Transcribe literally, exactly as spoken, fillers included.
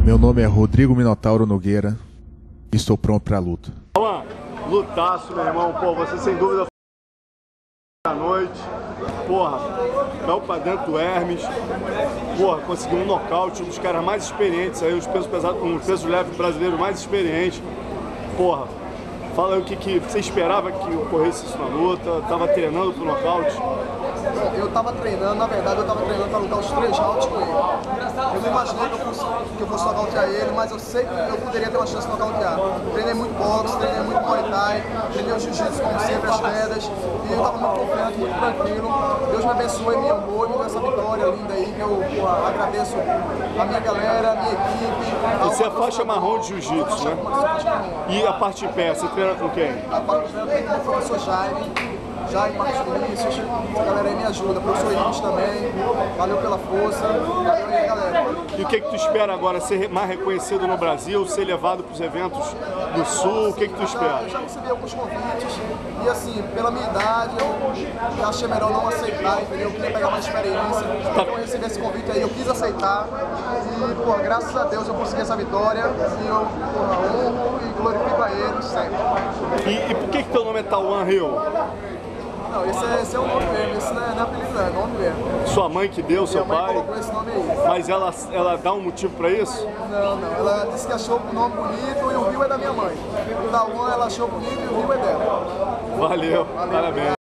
Meu nome é Rodrigo Minotauro Nogueira e estou pronto para a luta. Alan, lutaço, meu irmão. Pô, você sem dúvida foi à noite. Porra, caiu pra dentro do Hermes. Porra, conseguiu um nocaute, um dos caras mais experientes aí, os pesos pesados, um peso leve brasileiro mais experiente. Porra, fala aí o que, que você esperava que ocorresse isso na luta, tava treinando pro nocaute? Eu tava treinando, na verdade eu tava treinando para lutar os três rounds com ele. Eu não imaginei que eu fosse, que eu fosse nocautear ele, mas eu sei que eu poderia ter uma chance de nocautear. Treinei muito boxe, treinei muito muay thai, treinei o jiu-jitsu como sempre, as quedas, e eu tava muito confiante, muito tranquilo. Deus me abençoe, me amou e me deu essa vitória linda aí, que eu porra, agradeço a minha galera, a minha equipe. Você é faixa marrom de jiu-jitsu, né? E a parte de pé, você treina com quem? A parte de pé eu treino com o professor Jaime. Jaime, Marcos Vinícius, essa galera aí me ajuda, professor Iris também, valeu pela força, valeu aí galera. E o que que tu espera agora, ser mais reconhecido no Brasil, ser levado para os eventos do Sul, o que que tu espera? Eu já recebi alguns convites e assim, pela minha idade, eu achei melhor não aceitar, entendeu? Eu queria pegar mais experiência, então eu recebi esse convite aí, eu quis aceitar e, pô, graças a Deus eu consegui essa vitória e eu, pô, honro e glorifico a ele sempre. E, e por que que teu nome é Tauan Hill? Não, esse é, esse é o nome mesmo, esse não é, não é apelido, não, é nome mesmo. Sua mãe que deu, seu Minha mãe pai? colocou esse nome aí. Mas ela, ela dá um motivo pra isso? Não, não, ela disse que achou o nome bonito e o Rio é da minha mãe. O Tauan ela achou bonito e o Rio é dela. Valeu, parabéns.